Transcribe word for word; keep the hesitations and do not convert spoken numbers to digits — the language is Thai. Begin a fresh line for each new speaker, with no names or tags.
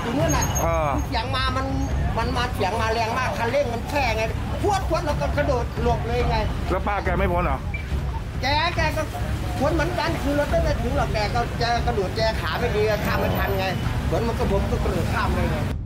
อยู่นู่นน่ะเสียงมามันมันมาเสียงมาแรงมากคันเร่งมันแช่ไงพวดพวดแล้วก็กระโดดหลบเลยไง
แล้วป้าแกไม่พ้นเหรอ
แกแกก็พ้นเหมือนกันคือรถไม่ถึงหรอกแกก็แกกระโดดแกขาไม่ดีข้ามไม่ทันไงเหมือนมันก็ผมก็กระโดดข้ามเลยไง